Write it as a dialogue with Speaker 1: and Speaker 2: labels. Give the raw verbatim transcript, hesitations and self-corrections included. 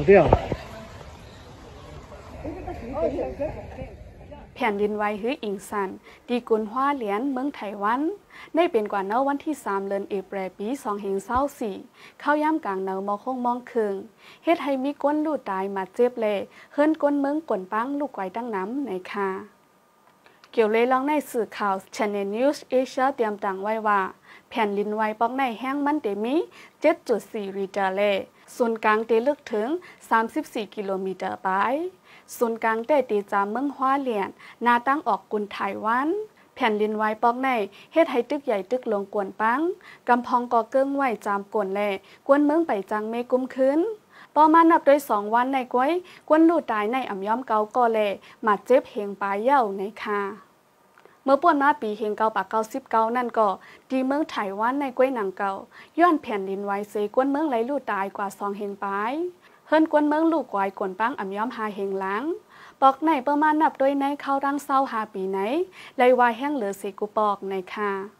Speaker 1: 掉。
Speaker 2: แผ่นดินไหวฮืออิงสันดีกุนฮวาเหลียนเมืองไต้หวันในเป็นกว่าเนาวันที่สามเดือนเอเปรปีสองพันยี่สิบสี่เข้าย่ำกลางเนามอคงมองคืงเฮ็ดให้มีก้นลูกตายมาเจ็บเล่เฮิรนก้นเมืองกวนปังลูกไก่ตั้งน้ำในค่ะเกี่ยวเลยลองในสื่อข่าว Channel News Asia เตรียมต่างไว้ว่าแผ่นดินไหวปอกในแห้งมันเตมี เจ็ดจุดสี่ ริกเตอร์เล่ศูนย์กลางเตลึกถึงสามสิบสี่กิโลเมตรไปศูนย์กลางได้ตีจามเมืองฮวาเหลียนนาตั้งออกกุนไต้หวันแผ่นดินไหวปอกในเฮ็ดให้ตึกใหญ่ตึกลงกวนปังกำพองก่อเกิ้งไหวจามกวนแลกวนเมืองไปจังเมกุมคืนประมาณนับโดยสองวันในก้อยกวนลูกตายในอ่ำย้อมเกาก่อแลมาเจ็บเฮงปลายเย้าในค่ะเมื่อป่วนมาปีเฮงเกาปากเกาสิบเกานั่นก็ดีเมืองไต้หวันในก้วยหนังเกาย้อนแผ่นดินไหวเซกวนเมืองไหลลูกตายกว่าสองเฮงปลายเฮิรนกวนเมืองลูกกวายกวนปังอ่ำย้อมหาเฮงหลังปอกในประมาณนับโดยในเข้ารังเศร้าหาปีไหนไลวายแห้งเหลือสีกุปอกในค่ะ